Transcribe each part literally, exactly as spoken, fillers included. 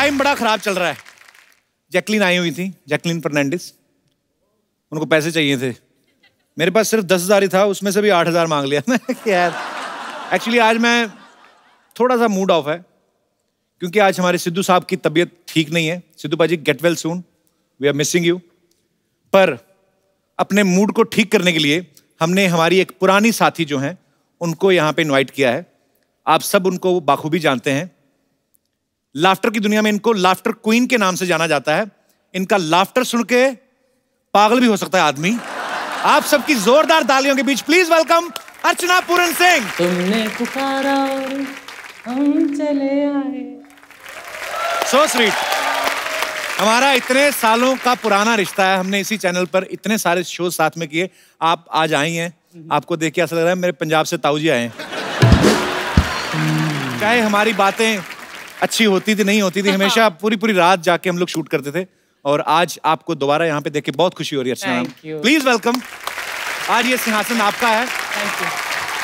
Time बड़ा खराब चल रहा है। जैकलीन आई हुई थी, जैकलीन फर्नांडिस, उनको पैसे चाहिए थे। मेरे पास सिर्फ दस हजार ही था, उसमें से भी आठ हजार मांग लिया मैं। यार एक्चुअली आज मैं थोड़ा सा मूड ऑफ है क्योंकि आज हमारे सिद्धू साहब की तबीयत ठीक नहीं है। Sidhu paaji get well soon, we are missing you. पर अपने मूड को ठीक करने के लिए हमने हमारी एक पुरानी साथी जो हैं उनको यहाँ पे इनवाइट किया है। आप सब उनको बाखूबी जानते हैं। लाफ्टर की दुनिया में इनको लाफ्टर क्वीन के नाम से जाना जाता है। इनका लाफ्टर सुन के पागल भी हो सकता है आदमी। आप सबकी जोरदार तालियों के बीच प्लीज वेलकम अर्चना पूरन सिंह। तुमने पुकारा और हम चले आए। So sweet. हमारा इतने सालों का पुराना रिश्ता है, हमने इसी चैनल पर इतने सारे शो साथ में किए। आप आज आई हैं, आपको देख के ऐसा लग रहा है मेरे पंजाब से ताऊ जी आए हैं। चाहे हमारी बातें अच्छी होती थी नहीं होती थी, हमेशा पूरी पूरी रात जाके हम लोग शूट करते थे और आज आपको दोबारा यहाँ पे देख के बहुत खुशी हो रही है अर्चना। Please welcome. आज ये सिंहासन आपका है। Thank you.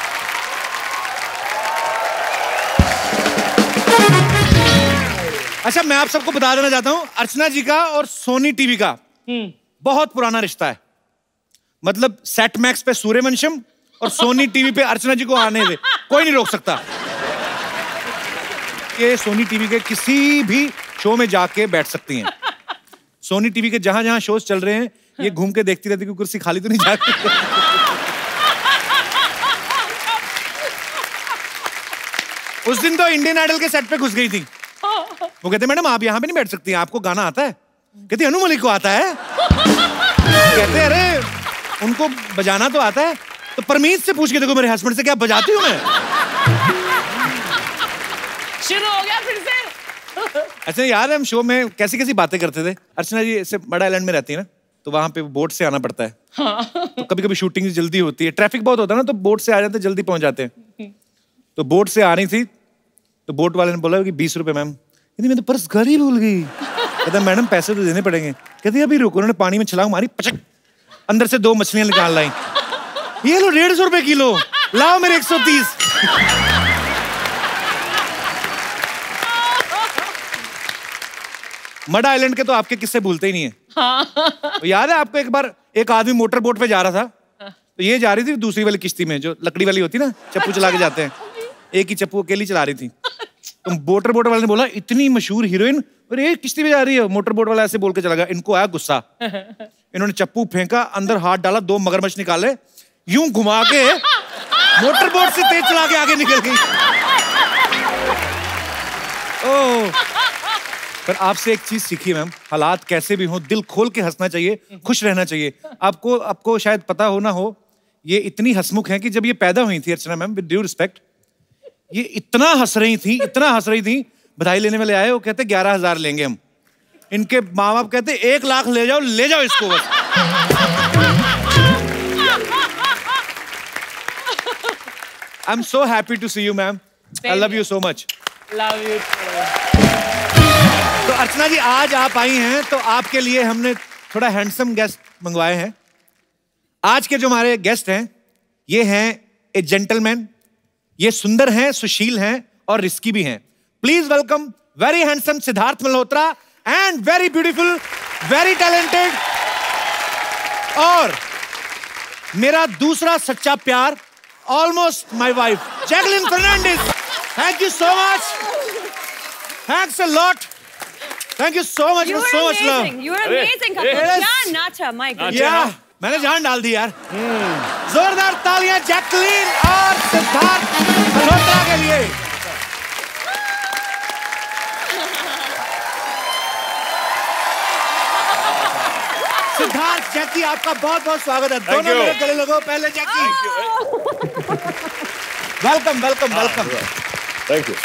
अच्छा, मैं आप सबको बता देना चाहता हूँ, अर्चना जी का और सोनी टीवी का बहुत पुराना रिश्ता है। मतलब सेट मैक्स पे सूर्यवंशम और सोनी टीवी पे अर्चना जी को आने दे, कोई नहीं रोक सकता। ये सोनी टीवी के किसी भी शो में जाके बैठ सकती हैं। सोनी टीवी के जहां जहां शोज चल रहे हैं ये घूम के देखती रहती कि कुर्सी खाली तो नहीं जाती। उस दिन तो इंडियन आइडल के सेट पे घुस गई थी। वो कहते मैडम आप यहाँ पे नहीं बैठ सकती, आपको गाना आता है? कहती अनु मलिक को आता है। कहते अरे उनको बजाना तो आता है, तो परमीत से पूछ के देखो मेरे हस्बैंड से, क्या बजाती हूँ मैं? शुरू हो गया फिर से। अच्छा यार, हम शो में कैसी कैसी बातें करते थे। अर्चना जी ऐसे बड़ा आइलैंड में रहती है ना, तो वहां पे बोट से आना पड़ता है। हाँ। तो कभी कभी शूटिंग जल्दी होती है, ट्रैफिक बहुत होता है ना, तो बोट से आ जाते जल्दी पहुंच जाते हैं। तो बोट से आ रही थी तो बोट वाले ने बोला कि बीस रुपए मैम। कहती मैं तो पर्स घर ही भूल गई। कहता मैडम पैसे तो देने पड़ेंगे। कहती अभी रुको। उन्होंने पानी में छलांग मारी, पचक, अंदर से दो मछलियां निकाल लाई। ये लो डेढ़ सौ रुपए किलो, लाओ मेरे एक सौ तीस। मड आइलैंड के तो आपके किस्से भूलते ही नहीं है। हाँ। तो याद है आपको एक बार एक आदमी मोटर बोट पे जा रहा था, तो ये जा रही थी दूसरी वाली किश्ती में जो लकड़ी वाली होती ना, चप्पू चला के जाते हैं। एक ही चप्पू अकेली चला रही थी। तो मोटर बोट वाले ने बोला इतनी मशहूर हीरोइन और ये किश्ती में जा रही है। मोटर बोट वाला ऐसे बोल के चला गया। इनको आया गुस्सा, इन्होंने चप्पू फेंका, अंदर हाथ डाला, दो मगरमच्छ निकाले, यूं घुमा के मोटर बोट से तेज चला के आगे निकल गई। ओह, पर आपसे एक चीज सीखी मैम, हालात कैसे भी हो दिल खोल के हंसना चाहिए, खुश रहना चाहिए। आपको आपको शायद पता हो ना हो, ये इतनी हंसमुख है कि जब ये पैदा हुई थी Archana ma'am, with due respect, ये इतना हंस रही थी, इतना हंस रही थी। बधाई लेने वाले आए, वो कहते ग्यारह हजार लेंगे हम। इनके माँ बाप कहते एक लाख ले जाओ, ले जाओ इसको बस। I am so happy to see you ma'am. I love you so much. Love you. तो अर्चना जी आज आप आई हैं तो आपके लिए हमने थोड़ा हैंडसम गेस्ट मंगवाए हैं। आज के जो हमारे गेस्ट हैं ये हैं ए जेंटलमैन। ये सुंदर हैं, सुशील हैं और रिस्की भी हैं। Please welcome very handsome Siddharth Malhotra and very beautiful, very talented और मेरा दूसरा सच्चा प्यार, almost my wife, Jacqueline Fernandez. Thank you so much. Thanks a lot. Thank you so much. You were so much love. amazing. You were amazing couple. Yes. Jaan Nacha, my goodness. Yeah, मैंने जान डाल दी यार। जोरदार तालियां जैकलीन और सिद्धार्थ मल्होत्रा के लिए। सिद्धार्थ, जैकी, आपका बहुत बहुत स्वागत है। दोनों मेरे गले लगो। पहले Jackie. Welcome welcome welcome. Thank you.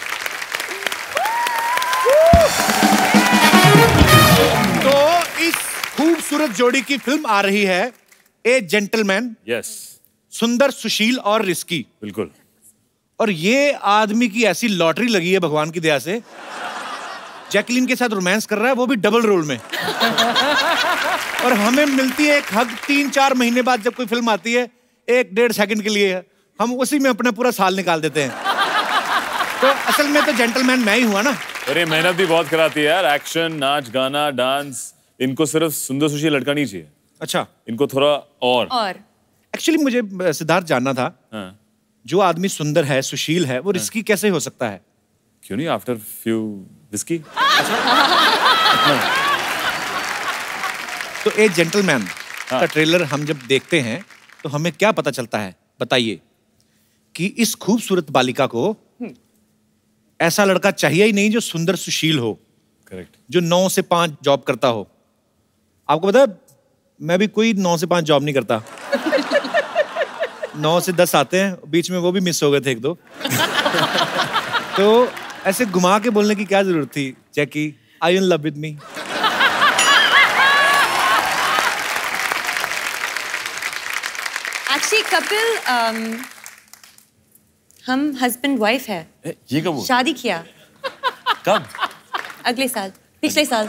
तो इस खूबसूरत जोड़ी की फिल्म आ रही है ए जेंटलमैन। यस। सुंदर, सुशील और रिस्की। बिल्कुल। और ये आदमी की ऐसी लॉटरी लगी है भगवान की दया से, जैकलीन के साथ रोमांस कर रहा है, वो भी डबल रोल में। और हमें मिलती है एक हग तीन चार महीने बाद जब कोई फिल्म आती है, एक डेढ़ सेकंड के लिए, हम उसी में अपना पूरा साल निकाल देते हैं। तो असल में तो जेंटलमैन मैं ही हुआ ना। अरे मेहनत भी बहुत कराती है यार, एक्शन, नाच, गाना, डांस, इनको सिर्फ सुंदर सुशील लड़का नहीं चाहिए। अच्छा, इनको थोड़ा और। और एक्चुअली मुझे अ, सिद्धार्थ जानना था, हाँ। जो आदमी सुंदर है, सुशील है, वो रिस्की कैसे हो सकता है? क्यों नहीं, आफ्टर फ्यू विस्की। तो ए जेंटलमैन हाँ। का ट्रेलर हम जब देखते हैं तो हमें क्या पता चलता है, बताइए? कि इस खूबसूरत बालिका को ऐसा लड़का चाहिए ही नहीं जो सुंदर सुशील हो, करेक्ट। जो नौ से पांच जॉब करता हो। आपको पता है, मैं भी कोई नौ से पांच जॉब नहीं करता। नौ से दस आते हैं, बीच में वो भी मिस हो गए थे एक दो। तो ऐसे घुमा के बोलने की क्या जरूरत थी? Jackie, are you in love with me? Actually Kapil, um, हम हस्बैंड वाइफ है, ए, ये कब हुआ? शादी किया कब? अगले साल, पिछले साल।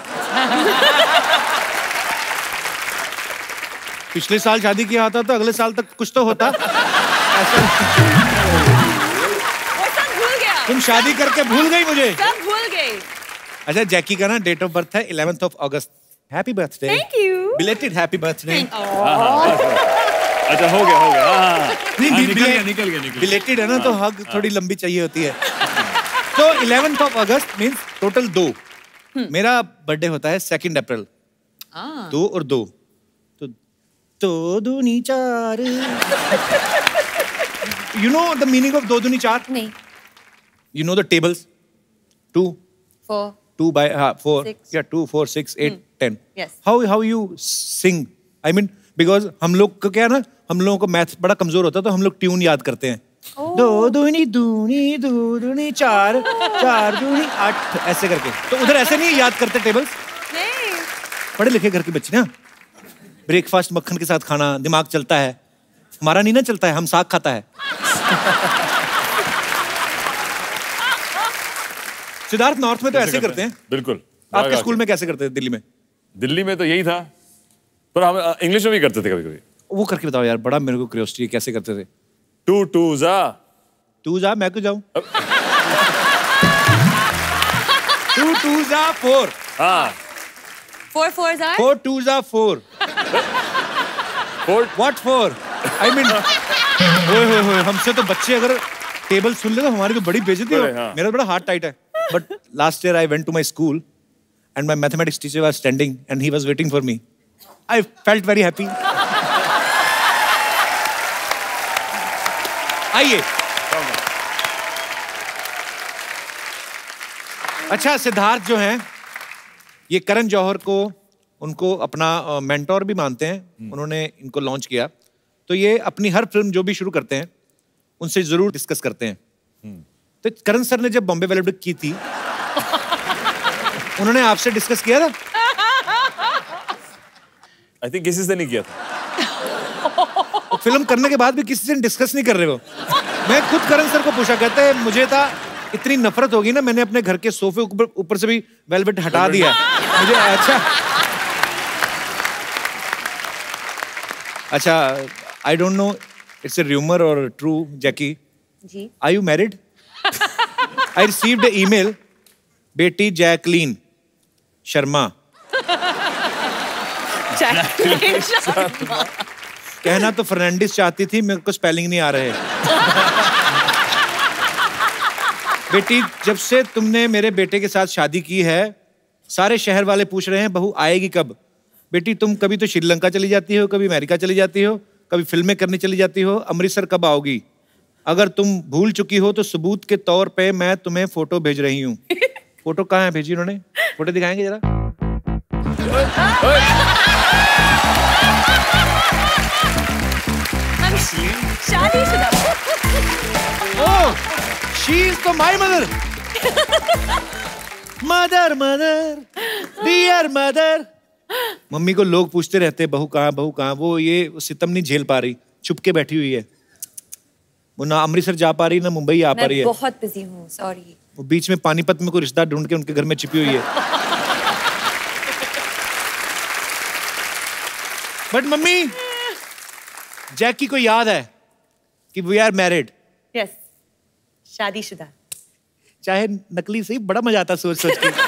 पिछले साल शादी किया होता तो अगले साल तक कुछ तो होता। वो सब भूल गया, तुम शादी करके भूल गई मुझे। सब भूल गए। अच्छा, जैकी का ना डेट ऑफ बर्थ है eleventh of August. Happy birthday. Thank you. Belated happy birthday. अच्छा, हो गया हो गया। हाँ, हाँ, नहीं, हाँ, बि- निकल गया बिले- निकल गया निकल बिलेटेड है ना, तो हग थोड़ी लंबी चाहिए होती है। तो eleventh of August means total दो। मेरा बर्थडे होता है सेकंड अप्रैल। Ah. दो और दो, तो दो दूनी चार। You know the meaning of दो दूनी चार? नहीं, you know the tables? Two four. two by uh, four Six. yeah two four six eight ten. Yes. how how you sing? I mean because हम लोग को क्या है ना, हम लोगों को मैथ बड़ा कमजोर होता है, तो हम लोग ट्यून याद करते हैं। दो दूनी दूनी दो दूनी चार, चार दूनी आठ, ऐसे करके। तो उधर ऐसे नहीं याद करते टेबल्स? नहीं। पढ़े लिखे घर के बच्चे ना, ब्रेकफास्ट मक्खन के साथ खाना, दिमाग चलता है। हमारा नहीं ना चलता है, हम साग खाता है। सिद्धार्थ, नॉर्थ में तो ऐसे करते हैं। बिल्कुल। आपके स्कूल में कैसे करते हैं दिल्ली में? दिल्ली में तो यही था, पर हम इंग्लिश में भी करते थे कभी कभी। वो करके बताओ यार, बड़ा मेरे को क्यूरियोसिटी है, कैसे करते थे? टू टू जा। तू जा, मैं क्यों जाऊं? टू टू जा फोर। हाँ, Four fours are? Four two जा four. Four. What four? I mean, ओए होए होए, हमसे तो बच्चे अगर टेबल सुन ले तो हमारी तो बड़ी बेइज्जती हो। बड़े, हाँ। मेरा बड़ा हार्ट टाइट है। But last year I went to my school and my mathematics teacher was standing and he was waiting for me. I felt very happy. आइए। अच्छा, सिद्धार्थ जो हैं, ये करण जौहर को उनको अपना मेंटोर भी मानते हैं। उन्होंने इनको लॉन्च किया, तो ये अपनी हर फिल्म जो भी शुरू करते हैं उनसे जरूर डिस्कस करते हैं। तो करण सर ने जब बॉम्बे वेलवेट की थी, उन्होंने आपसे डिस्कस किया था? आई थिंक किसी से नहीं किया था। वो फिल्म करने के बाद भी किसी से डिस्कस नहीं कर रहे हो। मैं खुद करण सर को पूछा, कहते हैं मुझे था इतनी नफरत होगी ना, मैंने अपने घर के सोफे ऊपर ऊपर से भी वेलवेट हटा दिया मुझे। अच्छा अच्छा, I don't know it's a rumour or true, Jackie, ji. Are you married? I received a email, बेटी जैकलीन शर्मा, कहना तो फर्नांडिस चाहती थी, मेरे को स्पेलिंग नहीं आ रहे। बेटी, जब से तुमने मेरे बेटे के साथ शादी की है, सारे शहर वाले पूछ रहे हैं बहू आएगी कब। बेटी, तुम कभी तो श्रीलंका चली जाती हो, कभी अमेरिका चली जाती हो, कभी फिल्में करने चली जाती हो, अमृतसर कब आओगी? अगर तुम भूल चुकी हो तो सबूत के तौर पे मैं तुम्हें फोटो भेज रही हूँ। फोटो कहाँ है भेजी उन्होंने? फोटो दिखाएंगे जरा? हम शादीशुदा। ओह, शी इज तो my mother. Mother mother dear mother. मम्मी को लोग पूछते रहते बहू कहाँ बहू कहाँ, वो ये सितम नहीं झेल पा रही, छुप के बैठी हुई है। वो ना अमृतसर जा पा रही ना मुंबई आ पा रही है। मैं बहुत बिजी हूँ, सॉरी। वो बीच में पानीपत में कोई रिश्ता ढूंढ के उनके घर में छिपी हुई है। बट मम्मी, जैकी को याद है कि वी आर मैरिड। यस, शादीशुदा। चाहे नकली सही, बड़ा मजा आता सोच सोच के।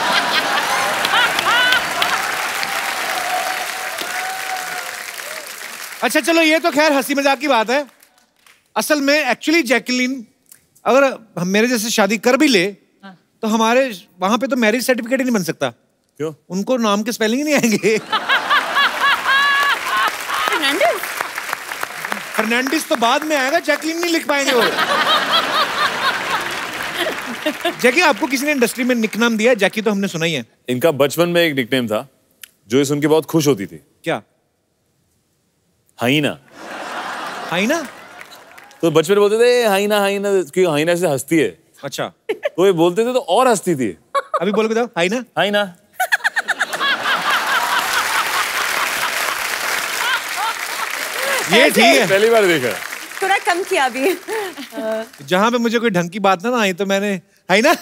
अच्छा चलो, ये तो खैर हंसी मजाक की बात है। असल में एक्चुअली जैकलीन अगर हम मेरे जैसे शादी कर भी ले तो हमारे वहां पे तो मैरिज सर्टिफिकेट ही नहीं बन सकता। क्यों? उनको नाम के स्पेलिंग ही नहीं आएंगे। फर्नांडिस फर्नांडिस तो बाद में आएगा, जैकलीन नहीं लिख पाएंगे वो। जैकी, आपको किसी ने इंडस्ट्री में निकनाम दिया है? जैकी तो हमने सुना ही है। इनका बचपन में एक निकनेम था जो ये सुन के बहुत खुश होती थी। क्या? हाइना। हाइना? तो बचपन में बोलते थे हाइना हाइना, क्योंकि हाइना से हंसती है। अच्छा। तो ये बोलते थे तो और हंसती थी। अभी बोल के दो, हाइना हाइना। ये ठीक है, पहली बार देखा। थोड़ा कम किया अभी। जहां पे मुझे कोई ढंग की बात ना आई तो मैंने हाइना।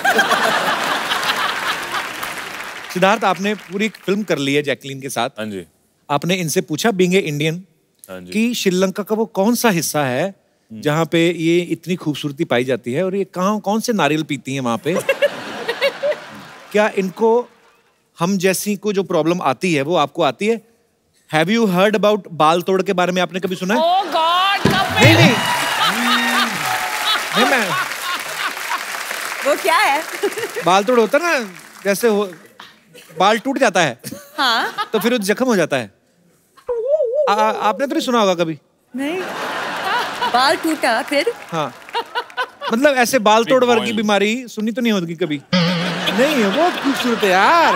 सिद्धार्थ, आपने पूरी फिल्म कर ली है जैकलीन के साथ। हाँ जी। आपने इनसे पूछा बीइंग ए इंडियन कि श्रीलंका का वो कौन सा हिस्सा है जहां पे ये इतनी खूबसूरती पाई जाती है और ये कहाँ कौन से नारियल पीती हैं वहां पे? क्या इनको हम जैसी को जो प्रॉब्लम आती है वो आपको आती है? हैव यू हर्ड अबाउट बाल तोड़ के बारे में आपने कभी सुना है? Oh God, नहीं नहीं नहीं मैं वो क्या है? बाल तोड़ होता ना, जैसे हो बाल टूट जाता है हाँ। तो फिर वो जख्म हो जाता है। आ, आपने तो नहीं सुना होगा कभी? नहीं। बाल टूटा फिर? हाँ, मतलब ऐसे बाल तोड़ वर्ग की बीमारी सुनी तो नहीं होगी कभी? नहीं, वो खूबसूरत है यार।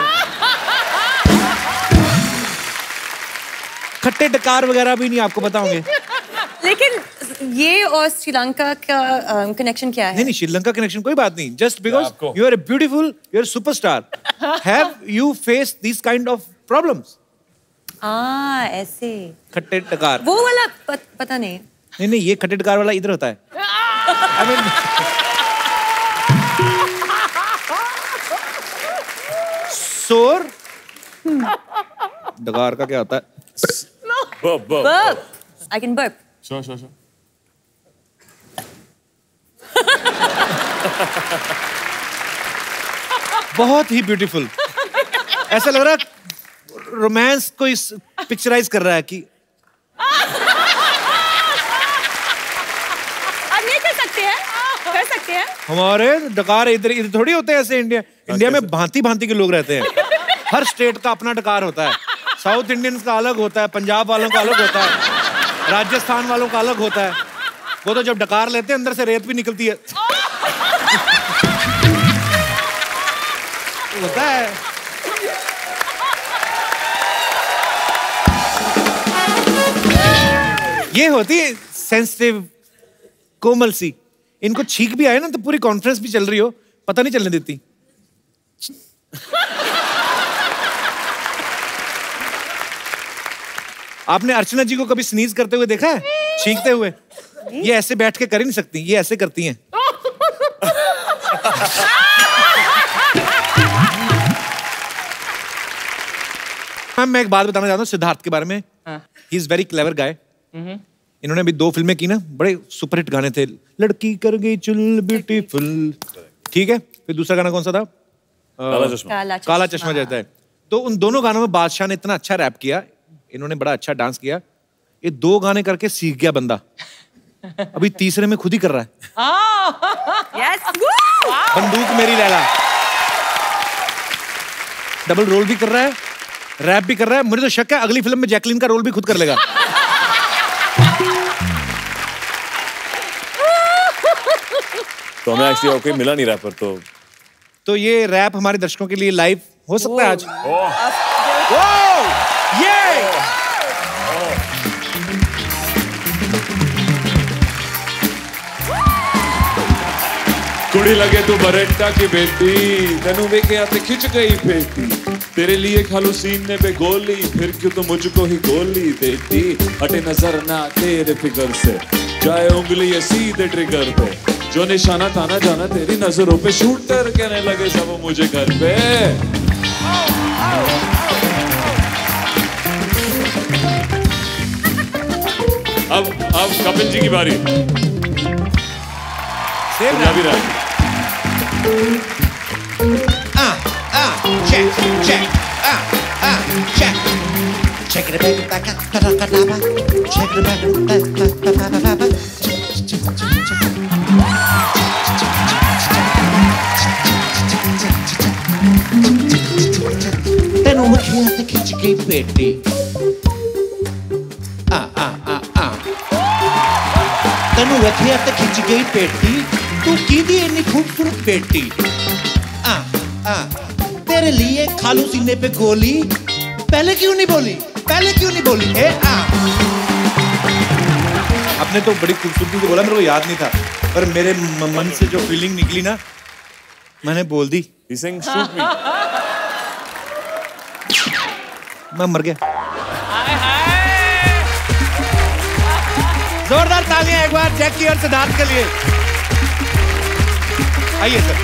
खट्टे डकार वगैरह भी नहीं आपको पता होंगे। लेकिन ये और श्रीलंका का कनेक्शन क्या है? नहीं नहीं, श्रीलंका कनेक्शन कोई बात नहीं। जस्ट बिकॉज आपको- you are a beautiful, you are superstar, have you face this kind of problems? हाँ, ऐसे। खट्टे डकार वो वाला पत, पता नहीं। नहीं नहीं, ये खट्टे डकार वाला इधर होता है। I mean, सोर डकार का क्या होता है? Burp burp. Burp. I can burp. Sure sure sure. बहुत ही ब्यूटीफुल। ऐसा लग रहा है रोमांस को इस पिक्चराइज कर रहा है कि अब नहीं कर सकते हैं? कर सकते हैं? हमारे डकार इधर इधर थोड़ी होते हैं ऐसे। इंडिया इंडिया में भांति भांति के लोग रहते हैं। हर स्टेट का अपना डकार होता है। साउथ इंडियंस का अलग होता है, पंजाब वालों का अलग होता है, राजस्थान वालों का अलग होता है। वो तो जब डकार लेते हैं अंदर से रेत भी निकलती है। होता है। ये होती है सेंसिटिव, कोमल सी। इनको छींक भी आए ना तो पूरी कॉन्फ्रेंस भी चल रही हो, पता नहीं चलने देती। आपने अर्चना जी को कभी स्नीज करते हुए देखा है? छींकते हुए? ये ऐसे बैठ के कर ही नहीं सकती, ये ऐसे करती हैं। मैम, मैं एक बात बताना चाहता हूँ सिद्धार्थ के बारे में। He is very clever guy. इन्होंने अभी दो फिल्में की ना, बड़े सुपरहिट गाने थे। लड़की कर गई चुल ब्यूटीफुल, ठीक है। फिर दूसरा गाना कौन सा था? काला चश्मा। काला चश्मा। काला चश्मा जाता है। तो उन दोनों गानों में बादशाह ने इतना अच्छा रैप किया, इन्होंने बड़ा अच्छा डांस किया। ये दो गाने करके सीख गया बंदा, अभी तीसरे में खुद ही कर रहा है। Yes. बंदूक मेरी लैला। डबल रोल भी कर रहा है, रैप भी कर रहा है। मुझे तो शक है अगली फिल्म में जैकलीन का रोल भी खुद कर लेगा। तो हमें एक्चुअली कोई मिला नहीं रैपर, तो तो ये रैप हमारे दर्शकों के लिए लाइव हो सकता है आज। ओह ओ, ये कुड़ी लगे तू बरंडा की बेटी, तेनू वेखे आते खिंच गई बेटी। तेरे लिए खालू सीने पे गोली, फिर क्यों तो मुझको ही गोली देती। हटे नजर ना तेरे फिगर से, जाए उंगली ये सीधे ट्रिगर पे। जो निशाना था ना जाना तेरी नजरों पे, शूटर कहने लगे सब मुझे घर पे। अब अब कपिल जी की बारी। Same Punjabi rap. Ah, ah, check, check, ah, ah, check. Check it back, back, back, back, back, check it back, back, back, back, back, back. ਤੈਨੂੰ ਮੱਖੀਆਂ ਤੇ ਖਿੱਚ ਕੇ ਪੇਟੀ ਆ ਆ ਆ ਆ ਤੈਨੂੰ ਰੱਖਿਆ ਤੇ ਖਿੱਚ ਗਈ ਪੇਟੀ ਤੂੰ ਕਿਹਦੀ ਇੰਨੀ ਖੂਬਸੂਰਤ ਬੇਟੀ आ आ तेरे लिए खालू सीने पे गोली पहले क्यों नहीं बोली पहले क्यों नहीं बोली ए आ आपने तो बड़ी खूबसूरती से बोला मेरे को याद नहीं था पर मेरे मन से जो फीलिंग निकली ना मैंने बोल दी He's saying shoot me. मैं मर गया जोरदार तालियां एक बार जैकी और सिद्धार्थ के लिए आइए सर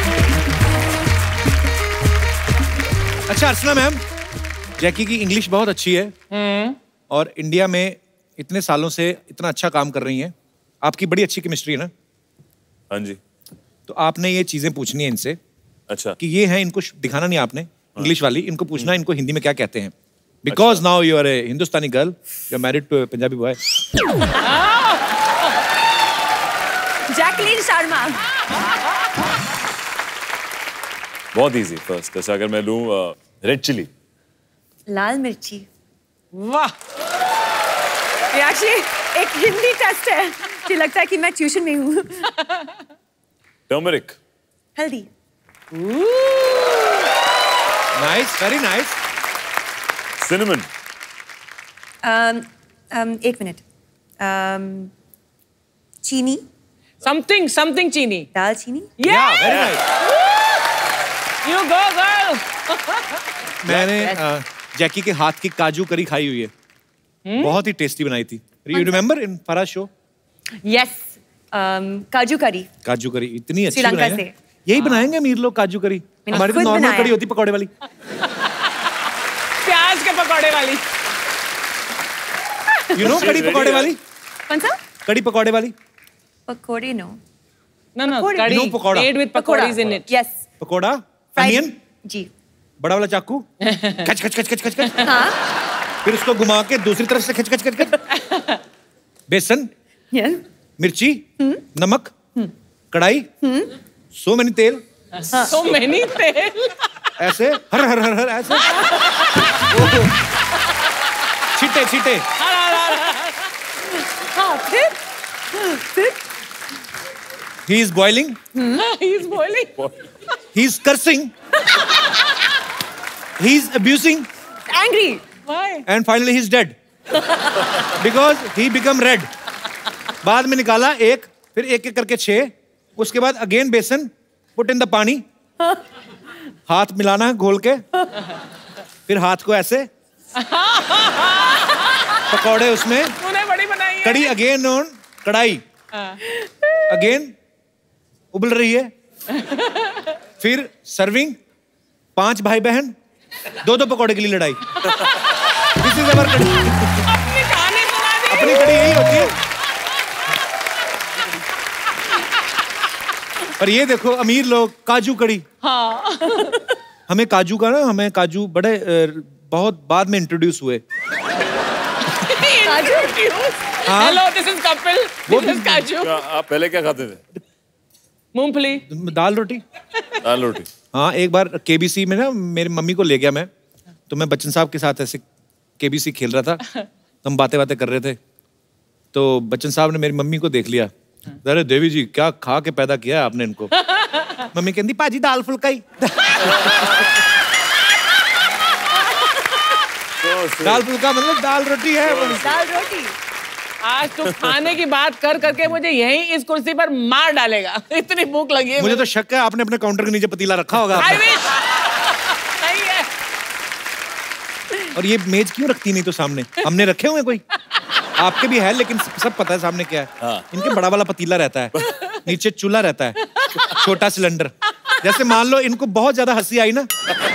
अच्छा अर्चना मैम जैकी की इंग्लिश बहुत अच्छी है और इंडिया में इतने सालों से इतना अच्छा काम कर रही हैं आपकी बड़ी अच्छी केमिस्ट्री है ना हाँ जी तो आपने ये चीजें पूछनी है इनसे अच्छा कि ये है इनको दिखाना नहीं आपने इंग्लिश वाली इनको पूछना इनको हिंदी में क्या कहते हैं because now you are a Hindustani girl you are married to Punjabi boy Jacqueline Sharma बहुत इजी फर्स्ट जैसे अगर मैं लूं रेड चिली लाल मिर्ची वाह ये एक्चुअली एक हिंदी टेस्ट है कि लगता है कि मैं ट्यूशन में हूँ turmeric haldi nice very nice cinnamon um, um, एक मिनट um, चीनी समथिंग समथिंग चीनी दाल चीनी या very nice you go girl मैंने अ, जैकी के हाथ की काजू करी खाई हुई है बहुत ही टेस्टी बनाई थी you remember in Faraz show yes kaju curry काजू करी इतनी अच्छी श्रीलंका बनाई है से। यही बनाएंगे अमीर लोग काजू करी मैंने हमारी तो खुद नॉर्मल बनाया। कड़ी होती पकौड़े वाली प्याज के पकौड़े वाली यू नो कड़ी पकौड़े वाली कौन सा कड़ी पकौड़े वाली pakode no No, no, Pakodi. curry You know pakora. made with pakoras in it. Yes pakora onion जी बड़ा वाला चाकू खच खच खच खच खच खच हाँ फिर उसको घुमा के दूसरी तरफ से खच खच खच खच बेसन यस मिर्ची नमक कढ़ाई सो मैनी तेल So many तेल ऐसे हर हर हर हर ऐसे ओहो। छिटे छिटे हाँ फिर फिर he is boiling He's boiling. he is cursing he is abusing angry Why? and finally he is dead because he become red बाद में निकाला एक फिर एक एक करके छह उसके बाद अगेन बेसन पुट इन द पानी हाथ मिलाना है घोल के फिर हाथ को ऐसे पकौड़े उसमें तूने बड़ी बनाई है. कड़ी अगेन ऑन कढ़ाई अगेन उबल रही है फिर सर्विंग पांच भाई बहन दो दो पकौड़े के लिए लड़ाई दिस इज अवर कड़ी अपनी कहानी सुना दी. अपनी कड़ी यही होती है और ये देखो अमीर लोग काजू कड़ी हाँ. हमें काजू का ना हमें काजू बड़े अ, बहुत बाद में इंट्रोड्यूस हुए हाँ। Hello, this is Kapil. वो This is भी- Kaju. क्या- आप पहले क्या खाते थे मूंगफली. दाल रोटी दाल रोटी हाँ एक बार केबीसी में ना मेरी मम्मी को ले गया मैं तो मैं बच्चन साहब के साथ ऐसे केबीसी खेल रहा था तो हम बातें बातें कर रहे थे तो बच्चन साहब ने मेरी मम्मी को देख लिया अरे देवी जी क्या खा के पैदा किया है आपने इनको मम्मी कहती पाजी दाल फुल्का ही दाल फुल्का मतलब दाल रोटी है दाल रोटी आज तू खाने की बात कर करके मुझे यहीं इस कुर्सी पर मार डालेगा. इतनी भूख लगी है मुझे तो शक है आपने अपने काउंटर के नीचे पतीला रखा होगा I आपने। wish. नहीं है. और ये मेज क्यों रखती नहीं तो सामने हमने रखे हुए कोई आपके भी है लेकिन सब पता है सामने क्या है हाँ। इनके बड़ा वाला पतीला रहता है नीचे चूल्हा रहता है छोटा सिलेंडर जैसे मान लो इनको बहुत ज्यादा हंसी आई ना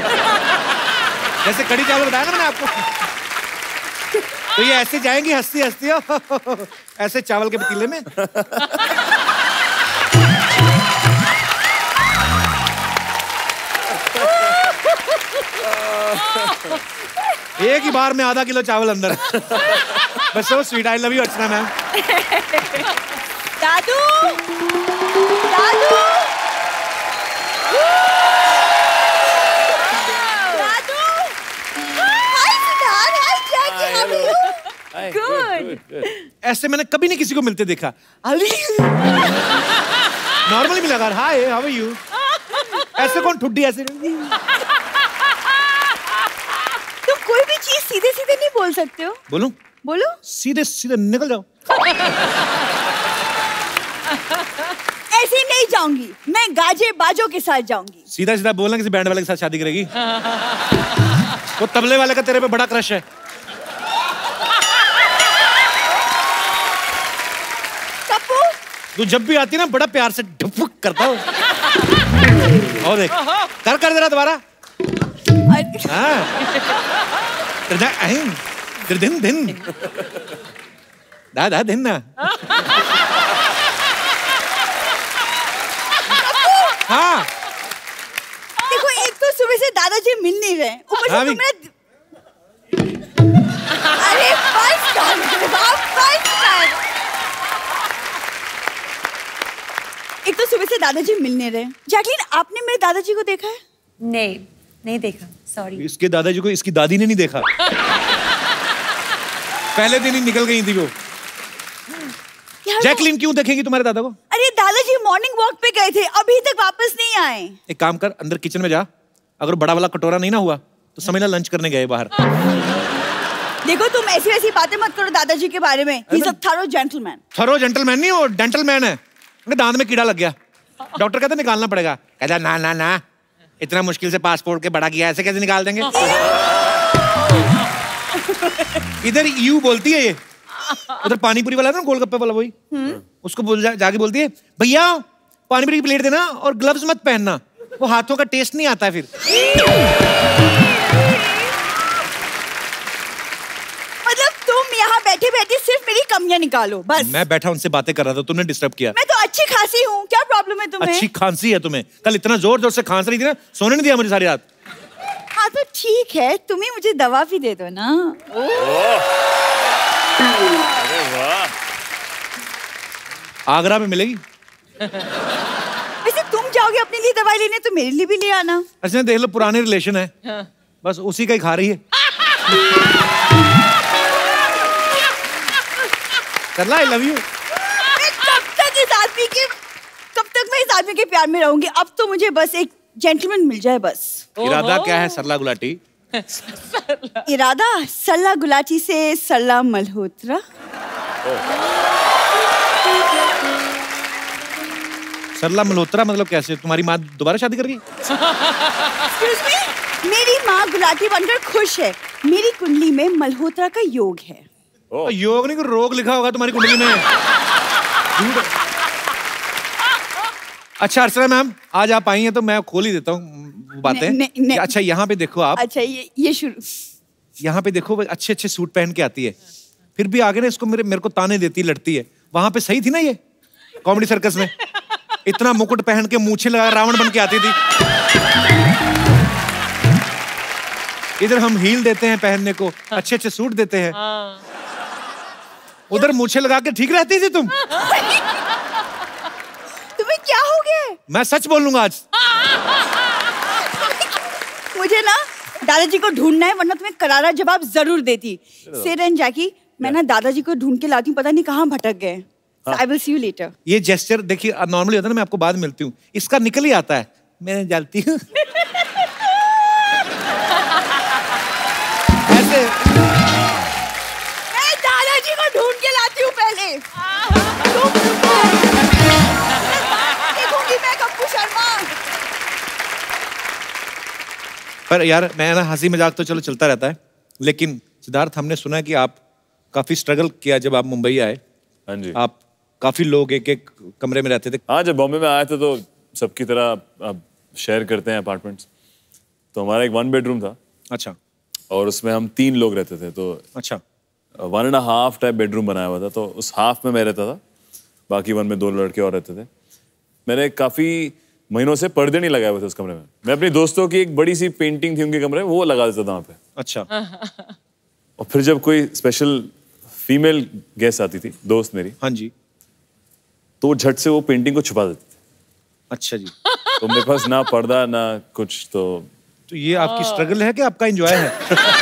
जैसे कड़ी चावल बताया ना मैंने आपको तो ये ऐसे जाएंगी हंसती हंसती ऐसे चावल के पतीले में एक ही बार में आधा किलो चावल अंदर। बस so sweet. I love you Archana ma'am. दादू दादू दादू hi Siddharth, hi Jackie, how are you? Good. ऐसे मैंने कभी नहीं किसी को मिलते देखा। नॉर्मली भी लगा हाय हाउ आर यू। ऐसे कौन ठुड्डी ऐसे। तुम कोई भी चीज सीधे सीधे नहीं बोल सकते हो। बोलूं? बोलो। सीधे सीधे निकल जाओ। ऐसे ही नहीं जाऊंगी, मैं गाजे बाजों के साथ जाऊंगी। सीधा सीधा बोलना किसी बैंड वाले के साथ शादी करेगी। वो तबले वाले का तेरे पे बड़ा क्रश है। कप्पू तू जब भी आती ना बड़ा प्यार से ढुक करता हो। और देख कर कर जरा दोबारा। हाँ दिन दिन दा दा दिन ना। हाँ देखो, एक तो सुबह से दादाजी मिल नहीं रहे, ऊपर से हाँ, तुम मेरा अरे बस कर, बस कर। एक तो सुबह से दादाजी मिल नहीं रहे। जैकलीन, आपने मेरे दादाजी को देखा है? नहीं, नहीं देखा, सॉरी। इसके दादाजी को इसकी दादी ने नहीं देखा। पहले दिन ही निकल गई थी वो। जैकलीन क्यों देखेंगी तुम्हारे दादा को? अरे दादाजी मॉर्निंग वॉक पे गए थे, अभी तक वापस नहीं आए। एक काम कर, अंदर किचन में जा। अगर बड़ा वाला कटोरा नहीं ना हुआ तो समझना लंच करने गए बाहर। देखो, तुम ऐसी वैसी बातें मत करो दादाजी के बारे में। He's a thorough gentleman। Thorough gentleman नहीं, वो डेंटल मैन है। उनके दांत में कीड़ा लग गया, डॉक्टर कहते निकालना पड़ेगा। कहता ना ना ना, इतना मुश्किल से पासपोर्ट के बड़ा किया, ऐसे कैसे निकाल देंगे। इधर यू बोलती है ये, उधर पानीपुरी वाला ना गोलगप्पे वाला वही, उसको बोल जा, जाके बोलती है भैया पानीपुरी की प्लेट देना और ग्लव्स मत पहनना, वो हाथों का टेस्ट नहीं आता है फिर। मतलब तुम यहाँ बैठे बैठे सिर्फ मेरी कमियां निकालो बस। मैं बैठा उनसे बातें कर रहा था, तुमने डिस्टर्ब किया। मैं तो अच्छी खासी हूँ, क्या प्रॉब्लम है तुम्हें? अच्छी खांसी है तुम्हें, कल इतना जोर जोर से खांस रही थी ना, सोने नहीं दिया मुझे सारी रात। हाँ तो ठीक है, तुम ही मुझे दवा भी दे दो ना। अरे वाह। आगरा में मिलेगी। वैसे तुम जाओगे अपने लिए दवाई लेने तो मेरे लिए भी ले आना। अच्छा देख लो, पुराने रिलेशन है, बस उसी का ही खा रही है। करला आई लव यू। मैं कब तक इस आदमी के कब तक मैं इस आदमी के प्यार में रहूंगी? अब तो मुझे बस एक जेंटलमैन मिल जाए बस। इरादा क्या है सरला गुलाटी? इरादा सरला गुलाटी से सरला मल्होत्रा। सरला मल्होत्रा मतलब कैसे? तुम्हारी माँ दोबारा शादी करेगी? Excuse me? मेरी माँ गुलाटी बनकर खुश है। मेरी कुंडली में मल्होत्रा का योग है। oh. योग नहीं, कोई रोग लिखा होगा तुम्हारी कुंडली में। अच्छा अर्चना मैम, आज आप आई हैं तो मैं खोल ही देता हूँ बातें। नहीं, नहीं। अच्छा यहाँ पे देखो आप। अच्छा ये ये शुरू। यहाँ पे देखो, अच्छे अच्छे सूट पहन के आती है, फिर भी आगे ना इसको मेरे मेरे को ताने देती लड़ती है। वहां पे सही थी ना ये कॉमेडी सर्कस में, इतना मुकुट पहन के मूछें लगा रावण बन के आती थी। इधर हम हील देते हैं पहनने को, अच्छे अच्छे सूट देते हैं, उधर मूछें लगा के ठीक रहती थी तुम। तुम्हें क्या हो गया? मैं सच बोलूंगा आज। मुझे ना दादाजी को ढूंढना है, वरना तुम्हें करारा जवाब जरूर देती। सिड एंड जैकी, मैं ना दादाजी को ढूंढ के लाती हूँ, पता नहीं कहाँ भटक गए। I will see you later. ये जेस्चर देखिए नॉर्मली होता है ना, मैं आपको बाद में मिलती हूँ, इसका निकल ही आता है मैं जलती हूँ ऐसे। मैं दादाजी को ढूंढ के लाती हूँ पहले। तुम देखूंगी मैं कप्पू शर्मा। पर यार मैं ना हंसी मजाक तो चलो चलता रहता है, लेकिन सिद्धार्थ हमने सुना है कि आप काफी स्ट्रगल किया जब आप मुंबई आए। हाँ जी। आप काफी लोग एक एक कमरे में रहते थे। हाँ, जब बॉम्बे में आए थे तो सबकी तरह अब शेयर करते हैं अपार्टमेंट्स, तो हमारा एक वन बेडरूम था। अच्छा। और उसमें हम तीन लोग रहते थे, तो अच्छा। One and half type bedroom बनाया हुआ था, तो उस हाफ में मैं रहता था, बाकी वन में दो लड़के और रहते थे। मैंने काफ़ी महीनों से पर्दे नहीं लगाए हुए थे उस कमरे में। मैं अपनी दोस्तों की एक बड़ी सी पेंटिंग थी उनके कमरे में, वो लगा देता था वहाँ पे। अच्छा। और फिर जब कोई स्पेशल फीमेल गेस्ट आती थी, दोस्त मेरी, हाँ जी, तो वो झट से वो पेंटिंग को छुपा देती थी। अच्छा जी। तो मेरे पास ना पर्दा ना कुछ, तो तो ये आपकी स्ट्रगल है कि आपका एंजॉय है?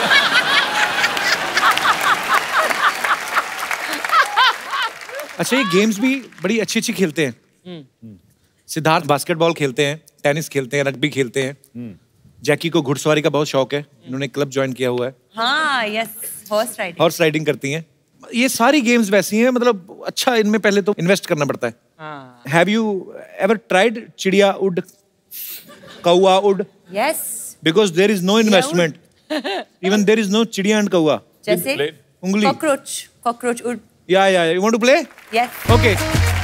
अच्छा, ये गेम्स भी बड़ी अच्छी अच्छी खेलते हैं। सिद्धार्थ बास्केटबॉल खेलते हैं, टेनिस खेलते हैं, रग्बी खेलते हैं। जैकी को घुड़सवारी का बहुत शौक है, इन्होंने क्लब ज्वाइन किया हुआ है। हाँ, yes, horse riding. Horse riding करती हैं। ये सारी गेम्स वैसी हैं, मतलब अच्छा इनमें पहले तो इन्वेस्ट करना पड़ता है। हैव यू एवर ट्राइड चिड़िया उड, कौआ उड? Yes. Because there is no investment, even there is no चिड़िया एंड कौआ। जैसे उंगली, कॉकरोच, कॉकरोच उड। Yeah yeah you want to play? Yes. Okay,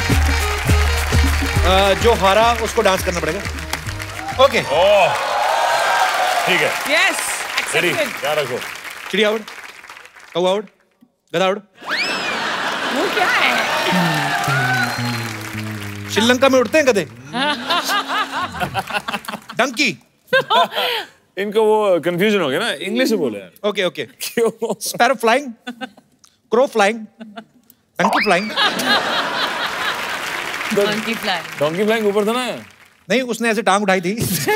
जो हारा उसको डांस करना पड़ेगा। ओके, ठीक है। Yes, ready, accepted. क्या रखो? चिड़िया उड़, कौआ उड़, गधा उड़। वो क्या है? श्रीलंका में उड़ते हैं गधे। डंकी। इनको वो कंफ्यूजन हो गया ना, इंग्लिश में बोले यार। Okay okay. क्यों? Sparrow flying, crow flying, donkey flying. Donkey fly. Donkey flying ऊपर था ना? नहीं, उसने ऐसे टांग उठाई थी।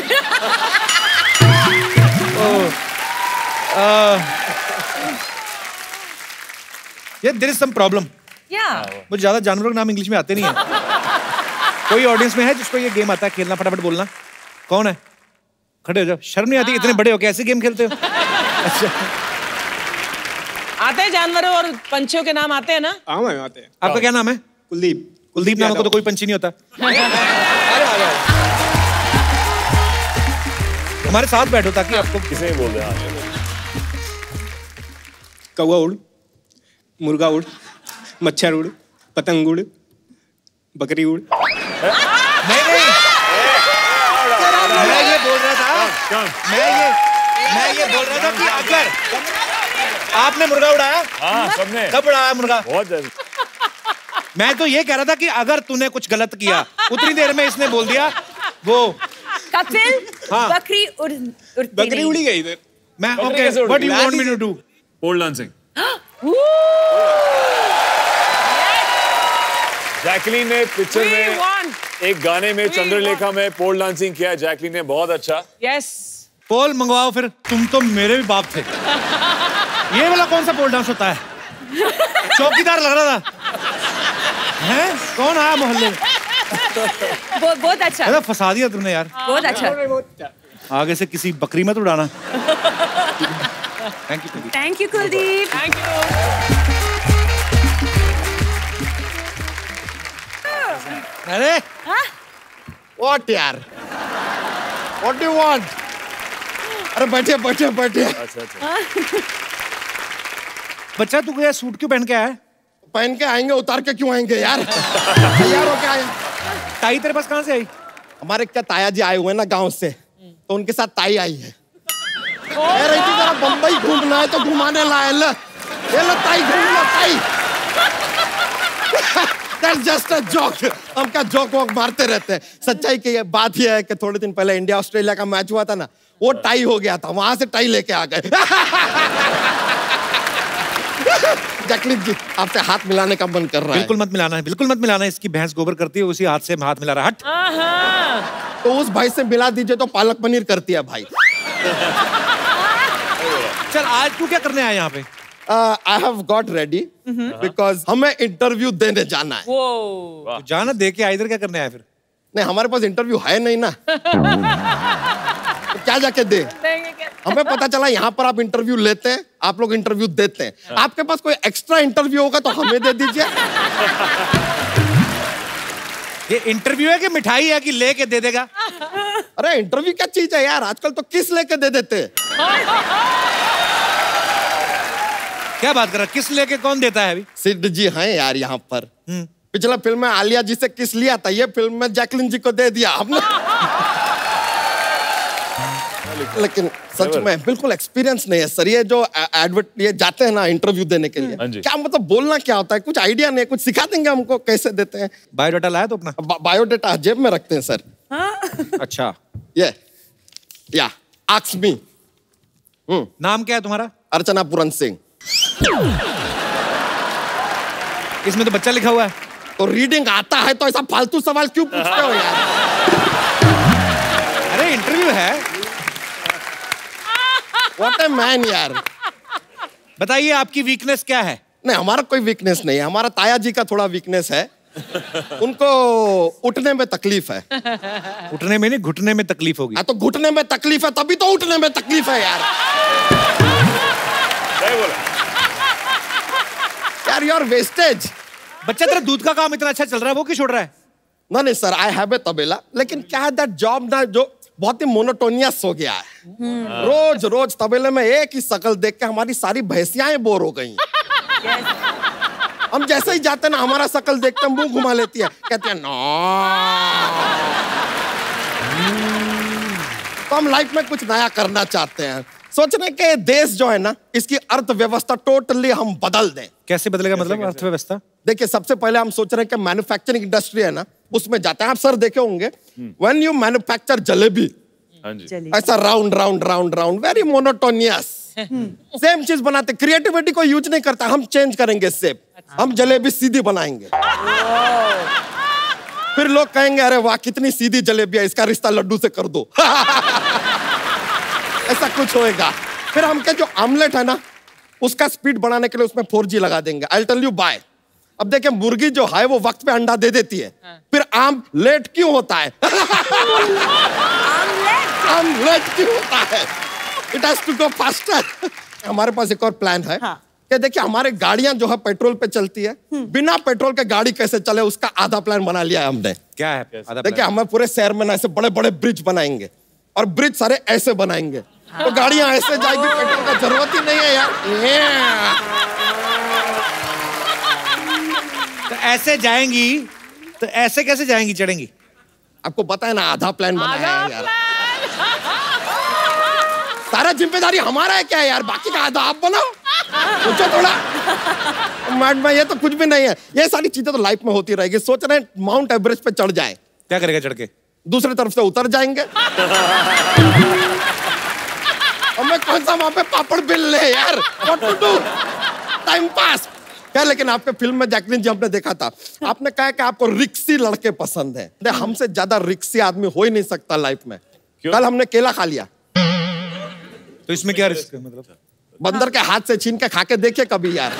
ये देयर इज सम प्रॉब्लम। या। मुझे ज्यादा जानवरों के नाम इंग्लिश में आते नहीं है। कोई ऑडियंस में है जिसको ये गेम आता है खेलना? फटाफट बोलना। कौन है? खड़े हो जाओ, शर्म नहीं आती? इतने बड़े हो कैसे गेम खेलते हो? अच्छा, आते हैं जानवरों और पंछियों के नाम आते हैं ना? हाँ मैं आते हैं। आपका क्या नाम है? कुलदीप। कुलदीप नाम का तो कोई पंछी नहीं होता। हमारे साथ बैठो ताकि आपको किसे बोल रहे हैं? कौवा उड़, मुर्गा उड़, मच्छर उड़, पतंग उड़, बकरी उड़। नहीं नहीं, मैं ये बोल रहा था, मैं ये मैं ये बोल रहा था कि अगर आपने मुर्गा उड़ाया, हाँ, सबने। कब उड़ाया मुर्गा? बहुत ज्यादा। मैं तो ये कह रहा था कि अगर तूने कुछ गलत किया, उतनी देर में इसने बोल दिया वो कपिल, हाँ। बकरी उड़ उड़ती बकरी नहीं। उड़ी गई इधर। मैं बकरी ओके, कैसे उड़ व्हाट गई? You want me to do? Pole dancing. Jacqueline ने पिक्चर We में want- एक गाने में We चंद्रलेखा में पोल डांसिंग किया। जैकलीन ने बहुत अच्छा। यस। पोल मंगवाओ फिर। तुम तो मेरे भी बाप थे। ये वाला कौन सा पोल डांस होता है? चौकीदार लग रहा था। हैं? कौन आया मोहल्ले में? बहुत बहुत अच्छा, अरे फंसा दिया तुमने यार। बहुत अच्छा। आगे से किसी बकरी मत उड़ाना। Thank you. Thank you Kuldeep. Thank you. अरे व्हाट यार, व्हाट डू यू वांट? अरे बैठे बैठे बैठे। अच्छा अच्छा। बच्चा, तू क्या सूट क्यों पहन के आया है? पहन के आएंगे, उतार के क्यों आएंगे यार? तैयार होके आए। टाई तेरे पास कहाँ से आई? हमारे क्या ताया जी आए हुए हैं ना गांव से, तो उनके साथ ताई आई है। कह रही थी जरा बम्बई घूमना है तो घुमाने लाए। ले ये लो ताई, घूम लो ताई। That's just a joke। हम क्या जोक वोक मारते रहते हैं। सच्चाई की ये बात ये है कि थोड़े दिन पहले इंडिया ऑस्ट्रेलिया का मैच हुआ था ना, वो टाई हो गया था, वहां से टाई लेके आ गए। जैकलीन जी, आपसे हाथ मिलाने का मन कर रहा है। बिल्कुल मत मिलाना है, बिल्कुल मत मिलाना है। इसकी भैंस गोबर करती है, उसी हाथ से हाथ मिला रहा है। हट। हाँ। तो उस भाई से मिला दीजिए तो पालक पनीर करती है भाई। चल, आज तू क्या करने आया यहाँ पे? I have got ready because हमें इंटरव्यू देने जाना है। वो तू जाना दे के, इधर क्या करने आया फिर? नहीं, हमारे पास इंटरव्यू है नहीं ना। तो क्या जाके दे? हमें पता चला यहाँ पर आप इंटरव्यू लेते हैं, आप लोग इंटरव्यू देते हैं। आपके पास कोई एक्स्ट्रा इंटरव्यू होगा तो हमें दे दीजिए। ये इंटरव्यू है कि मिठाई है कि लेके दे देगा? अरे इंटरव्यू क्या चीज है यार, आजकल तो किस लेके दे देते हैं। क्या बात कर रहा है? किस लेके कौन देता है अभी? सिद्ध जी हैं यार यहाँ पर। पिछला फिल्म में आलिया जी से किस लिया था, ये फिल्म में जैकलीन जी को दे दिया हमने। लेकिन सच में बिल्कुल एक्सपीरियंस नहीं है सर। ये जो एडवर्ट ये जाते हैं ना इंटरव्यू देने के लिए, क्या मतलब बोलना क्या होता है, कुछ आइडिया नहीं, कुछ सिखा देंगे हमको कैसे देते हैं? बायोडाटा लाया तो अपना? बा, बायोडाटा जेब में रखते हैं सर। अच्छा, ये या आस्क मी। नाम क्या है तुम्हारा? अर्चना पूरन सिंह। इसमें तो बच्चा लिखा हुआ है। तो रीडिंग आता है तो ऐसा फालतू सवाल क्यों पूछते हो यार? अरे इंटरव्यू है। व्हाट ए मैन यार। बताइए आपकी वीकनेस क्या है? नहीं, हमारा कोई वीकनेस नहीं है। हमारा ताया जी का थोड़ा वीकनेस है। उनको उठने में तकलीफ है। उठने में नहीं, घुटने में तकलीफ होगी। हाँ, तो घुटने में तकलीफ है तभी तो उठने में तकलीफ है यार। सही बोला यार यार वेस्टेज। बच्चा तेरा दूध का काम इतना अच्छा चल रहा है, वो क्यों छोड़ रहा है? नहीं नहीं सर, आई हैव ए तबेला, लेकिन क्या है दैट जॉब ना जो बहुत ही मोनोटोनियस हो गया है। रोज रोज तबेले में एक ही शक्ल देख के हमारी सारी भैंसियां बोर हो गई। हम जैसे ही जाते ना हमारा शक्ल देखते मुंह घुमा लेती है, कहती है नो। तो हम लाइफ में कुछ नया करना चाहते हैं। सोच रहे कि देश जो है ना, इसकी अर्थव्यवस्था टोटली हम बदल दें। कैसे बदलेगा? मतलब अर्थव्यवस्था? देखिए, सबसे पहले हम सोच रहे हैं कि मैन्युफैक्चरिंग इंडस्ट्री है ना, उसमें जाते हैं। आप सर देखे होंगे, व्हेन यू मैन्युफैक्चर जलेबी, हाँ जी, ऐसा round round round round, very monotonous, same चीज बनाते। क्रिएटिविटी को यूज नहीं करता। हम चेंज करेंगे शेप, हम जलेबी सीधी बनाएंगे। फिर लोग कहेंगे अरे वाह कितनी सीधी जलेबी है, इसका रिश्ता लड्डू से कर दो। ऐसा कुछ होएगा। फिर हम क्या जो आमलेट है ना, उसका स्पीड बढ़ाने के लिए उसमें फोर जी लगा देंगे। I tell you bye. अब देखिए, मुर्गी जो है वो वक्त पे अंडा दे देती है, फिर आम लेट क्यों होता है? आम लेट क्यों होता है? It has to go faster. हमारे पास एक और प्लान है कि देखिए, हमारे गाड़ियां जो है पेट्रोल पे चलती है, बिना पेट्रोल के गाड़ी कैसे चले उसका आधा प्लान बना लिया है हमने। क्या है आधा देखिए, प्लान? हमें पूरे शहर में ना ऐसे बड़े बड़े ब्रिज बनाएंगे, और ब्रिज सारे ऐसे बनाएंगे, तो गाड़ियां ऐसे जाएगी, पेट्रोल का जरूरत ही नहीं है यार। तो ऐसे जाएंगी तो ऐसे कैसे जाएंगी, चढ़ेंगी? आपको पता है ना, आधा प्लान बनाया है यार। सारा जिम्मेदारी हमारा है क्या यार? बाकी का आधा आप बनाओ, सोचो थोड़ा। मैड में ये तो कुछ भी नहीं है। ये सारी चीजें तो लाइफ में होती रहेगी। सोच रहे हैं माउंट एवरेस्ट पे चढ़ जाए, क्या करेगा चढ़ के? दूसरी तरफ से उतर जाएंगे। हमें कौन सा वहां पे पापड़ बिल ले यार? What to do? Time pass क्या? लेकिन आपके फिल्म में जैकलिन जी हमने देखा था, आपने कहा कि आपको रिक्सी लड़के पसंद है। हमसे ज्यादा रिक्सी आदमी हो ही नहीं सकता लाइफ में। कल हमने केला खा लिया, तो इसमें क्या रिस्क है? मतलब बंदर के हाथ से छीन के खा के देखिए कभी यार।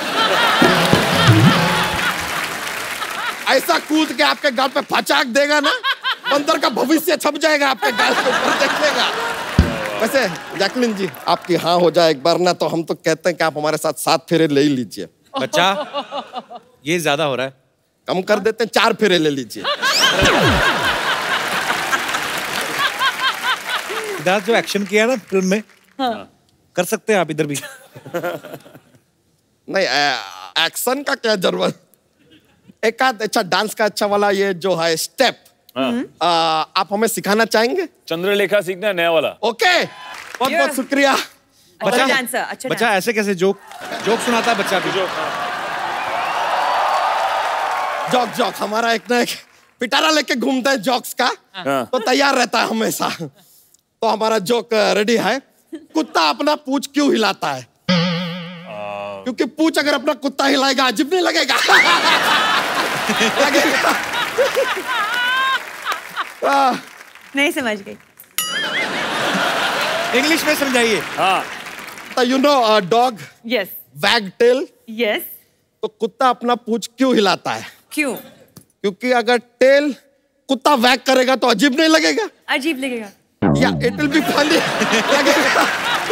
ऐसा कूद के आपके गाल पे फचाक देगा ना, बंदर का भविष्य छप जाएगा आपके गाल के ऊपर, देखिएगा। वैसे जैकलिन जी, आपकी हाँ हो जाए एक बार ना, तो हम तो कहते हैं कि आप हमारे साथ सात फेरे ले ही लीजिए। बच्चा, ये ज्यादा हो रहा है। कम कर देते हैं, चार फेरे ले लीजिए। सिद्धार्थ जो एक्शन किया ना फिल्म में, हाँ। कर सकते हैं आप इधर भी। नहीं, एक्शन का क्या जरूरत? एक आध अच्छा डांस का अच्छा वाला ये जो है स्टेप, आ, आप हमें सिखाना चाहेंगे? चंद्रलेखा सीखना है नया वाला। ओके, बहुत बहुत शुक्रिया। अच्छा डांसर, अच्छा बच्चा ऐसे कैसे जोक जोक सुनाता है बच्चा? जोक जोक जोक हमारा एक ना एक पिटारा लेके घूमता है जोक्स का, तो तैयार रहता है हमेशा। तो हमारा जोक रेडी है। कुत्ता अपना पूंछ क्यों हिलाता है? क्योंकि पूंछ अगर अपना कुत्ता हिलाएगा अजीब नहीं लगेगा? लगेगा। नहीं समझ गई। इंग्लिश में समझाइए। हाँ, you know dog yes wag tail, yes. तो कुत्ता अपना पूंछ क्यों हिलाता है? क्यों? क्योंकि अगर टेल कुत्ता वैग करेगा तो अजीब नहीं लगेगा? अजीब लगेगा। या इट विल बी फनी लगेगा।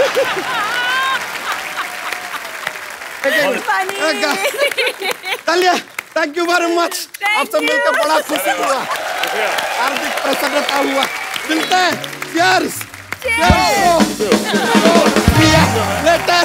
चलिए, थैंक यू वेरी मच। आपसे मिलकर बड़ा खुशी हुआ, हार्दिक प्रसन्नता हुआ। मिलते हैं। Cheers. Later.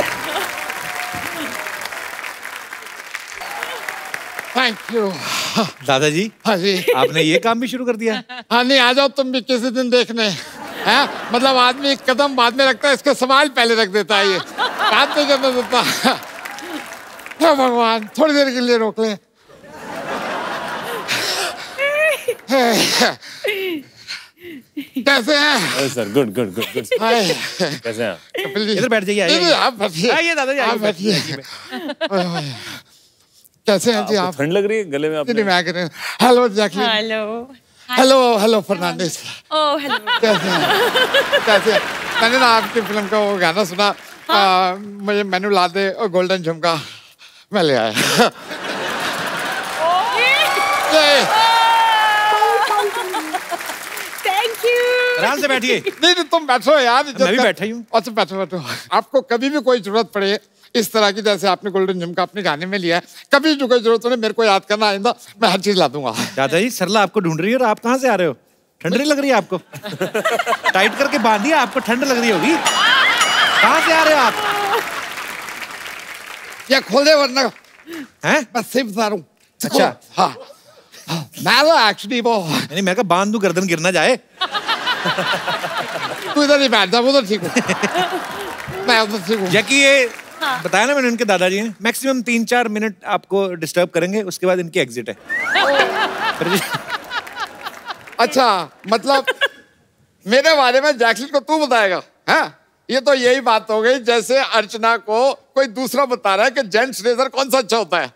Thank you. दादाजी, हाँ जी, आपने ये काम भी शुरू कर दिया? हाँ नहीं, आ जाओ तुम भी किसी दिन देखने। है मतलब आदमी एक कदम बाद में रखता है, इसको सवाल पहले रख देता है। ये बात नहीं करने देता। हे भगवान, थोड़ी देर के लिए रोक लें। कैसे हैं? अरे sir good good good good. Hi कैसे हैं आप? कपिल जी इधर बैठ जाइए, आइए। नहीं, नहीं, आप बैठिए आइए दादाजी, आइए, आप बैठिए बैठिए। ओए, ओए। कैसे हैं जी आपको आप? ठंड लग रही है गले में नहीं, आपने? मैं कह रहा हूं, hello Jacqueline. Hello hello hello Fernandez. Oh hello कैसे हैं? कैसे हैं? मैंने ना आपकी फिल्म का वो गाना सुना। आ, मुझे मेनू ला दे और गोल्डन झुमका मैं ले आया। Thank you. आराम से बैठिए। नहीं नहीं तुम बैठो यार। मैं भी बैठा ही हूँ। अच्छा बैठो बैठो। आपको कभी भी कोई जरूरत पड़े इस तरह की, जैसे आपने गोल्डन झुमका अपने गाने में लिया है, कभी जो कोई जरूरत हो मेरे को याद करना, आइंदा मैं हर चीज ला दूंगा। दादाजी सरला आपको ढूंढ रही है और आप कहाँ से आ रहे हो? ठंड नहीं लग रही है आपको? टाइट करके बांधिए, आपको ठंड लग रही होगी। कहाँ से आ रहे हो आप? ये खोल दे वरना हैं? मैं सिर्फ बता रहा हूँ। अच्छा। हाँ मैं तो एक्चुअली वो नहीं, मैं कहा बांध दूं, गर्दन गिर ना जाए। तू इधर नहीं बैठ जा, वो तो ठीक हूँ मैं उधर ठीक हूँ। जैकी ये बताया ना मैंने, उनके दादाजी हैं, मैक्सिमम तीन चार मिनट आपको डिस्टर्ब करेंगे, उसके बाद इनकी एग्जिट है। अच्छा मतलब मेरे बारे में जैकलिन को तू बताएगा? हाँ ये तो यही बात हो गई जैसे अर्चना को कोई दूसरा बता रहा है कि जेंट्स रेजर कौन सा अच्छा होता है।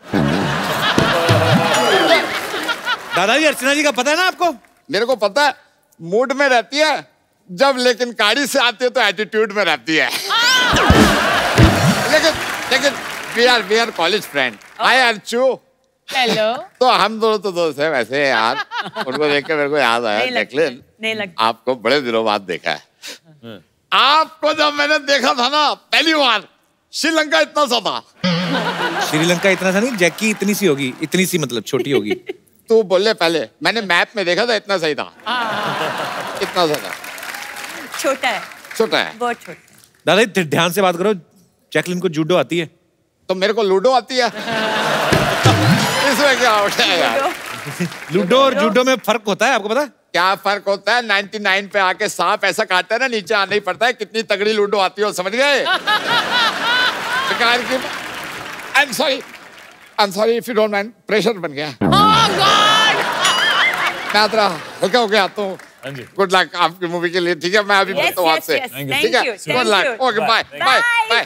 दादाजी अर्चना जी का पता है ना आपको? मेरे को पता है, मूड में रहती है जब, लेकिन गाड़ी से आती है तो एटीट्यूड में रहती है। लेकिन लेकिन we are we are college friend. Hi Archu. Hello. तो हम दोनों तो दोस्त हैं वैसे यार। उनको देख के मेरे को याद आया, नहीं लगता, जैकलिन नहीं लगता। आपको बड़े दिनों बाद देखा है। आपको जब मैंने देखा था ना पहली बार, श्रीलंका इतना सा था। श्रीलंका इतना सा नहीं, जैकी इतनी सी होगी, इतनी सी मतलब छोटी होगी। तू बोले पहले, मैंने मैप में देखा था इतना सही था। इतना सा था। छोटा है, छोटा है बहुत छोटा। दादाजी ध्यान से बात करो, जैकलिन को जूडो आती है। तो मेरे को लूडो आती है। इसमें क्या होता है यार? लूडो और जूडो में फर्क होता है, आपको पता है? क्या फर्क होता है? निन्यानवे पे आके सांप ऐसा काटता है ना, नीचे आना ही पड़ता है। कितनी तगड़ी लूडो आती हो, समझ गए? I am sorry, I am sorry if you don't mind, pressure बन गया। मैं तेरा हल्का हो गया तो गुड लक आपकी मूवी के लिए। ठीक है मैं अभी Yes, मिलता हूँ yes, आपसे। yes. ठीक Thank है you, good thank luck. you. Okay bye bye bye.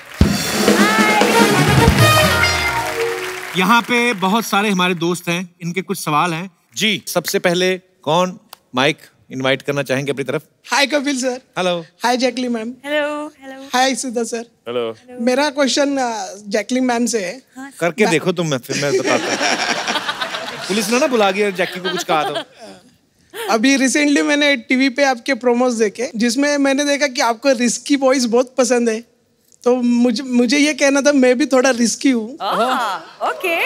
यहाँ पे बहुत सारे हमारे दोस्त हैं, इनके कुछ सवाल हैं जी। सबसे पहले कौन माइक इनवाइट करना चाहेंगे अपनी तरफ? Hi Kapil sir. Hello. Hi Jacqueline ma'am. Hello hello. Hi Sudha sir. Hello. मेरा क्वेश्चन जैकलिन मैम से है। करके देखो तुम, मैं फिर मैं बताता हूँ। पुलिस ने ना बुला गया जैकी को कुछ कहा तो। अभी रिसेंटली मैंने टीवी पे आपके प्रोमोस देखे, जिसमें मैंने देखा कि आपको रिस्की वॉइस बहुत पसंद है। तो मुझे मुझे ये कहना था, मैं भी थोड़ा रिस्की हूँ। ओके।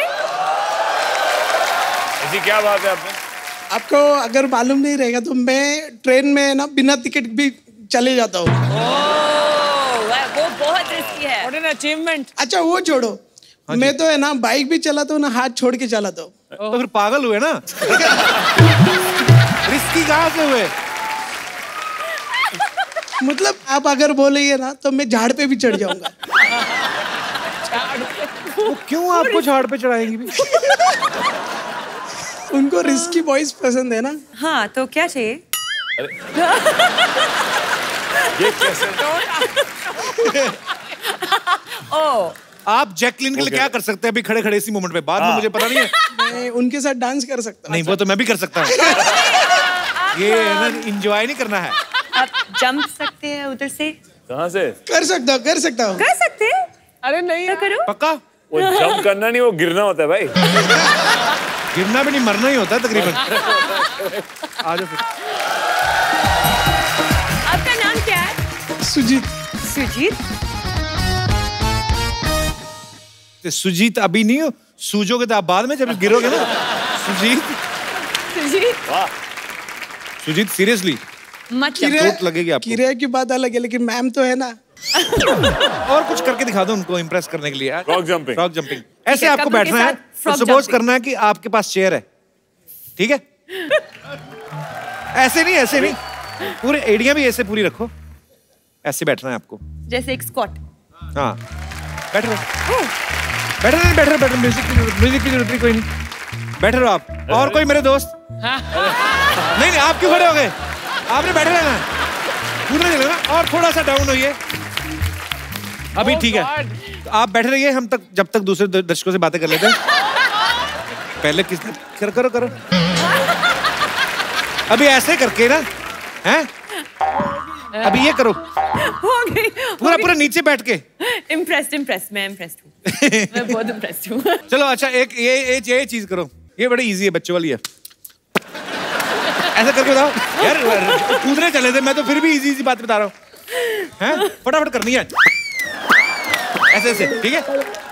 ऐसी क्या बात है आपने? आपको अगर मालूम नहीं रहेगा तो मैं ट्रेन में ना बिना टिकट भी चले जाता हूँ। वो बहुत रिस्की है। What an achievement. अच्छा वो छोड़ो, मैं तो है ना बाइक भी चलाता हूँ ना, हाथ छोड़ के चलाता हूँ। तो फिर पागल हुए ना। रिस्की कहाँ से हुए? मतलब आप अगर बोलेंगे ना तो मैं झाड़ पे भी चढ़ जाऊंगा। वो क्यों आपको झाड़ पे चढ़ाएंगी भी? उनको रिस्की वॉइस पसंद है ना। हाँ तो क्या चाहिए? ये कैसे? ओ आप जैकलिन के लिए क्या कर सकते हैं अभी खड़े खड़े इसी मोमेंट पे? बाद में मुझे पता नहीं है। मैं उनके साथ डांस कर सकता हूँ। नहीं वो तो मैं भी कर सकता हूँ। ये ना एंजॉय नहीं करना है। आप जंप सकते हैं उधर से? कहाँ से? कर सकता हूँ कर सकता हूँ कर सकते हैं। अरे नहीं तो करो। पक्का? वो जंप करना नहीं, वो गिरना होता है भाई। गिरना भी नहीं, मरना ही होता है तकरीबन। आ जाओ फिर। आपका नाम क्या है? सुजीत। सुजीत। सुजीत अभी नहीं हो, सूजोगे तो आप बाद में जब गिरोगे ना। सुजीत। सुजीत। वाह। सुजीत सीरियसली मतलब चोट लगेगी आपको। किराए की बात अलग है, लेकिन मैम तो है ना। और कुछ करके दिखा दो उनको इम्प्रेस करने के लिए। Frog jumping. Frog jumping. ऐसे है, आपको कपल के बैठना है, साथ frog सपोज jumping. करना है कि आपके पास चेयर है, ठीक है? ऐसे नहीं, ऐसे नहीं, पूरे एड़ियां भी ऐसे पूरी रखो। ऐसे बैठना है आपको। जैसे एक स्क्वाट। हाँ बैठ रहो, बैठ रहे बैठ रहे बैठ रहे म्यूजिक की म्यूजिक की जरूरत नहीं, कोई नहीं, बैठ रहो आप। और कोई मेरे दोस्त? नहीं नहीं आप क्यों खड़े हो गए? आपने बैठे रहना है, कूदने चलेगा और थोड़ा सा डाउन होइए। अभी ठीक है, तो आप बैठे रहिए, हम तक जब तक दूसरे दर्शकों से बातें कर लेते हैं। पहले किसने करो करो करो अभी ऐसे करके ना, हैं? अभी ये करो, हो गई, पूरा पूरा नीचे बैठ के। इम्प्रेस्ड इम्प्रेस्ड मैं इम्प्रेस्ड हूँ, मैं बहुत इम्प्रेस्ड हूँ। चलो अच्छा, एक ये ये ये चीज करो, ये बड़ी इजी है, बच्चों वाली है। ऐसा करके बताओ यार, कूदने चले थे, मैं तो फिर भी इजी इजी बात बता रहा हूँ, हैं? फटाफट करनी है ऐसे ऐसे, ठीक है?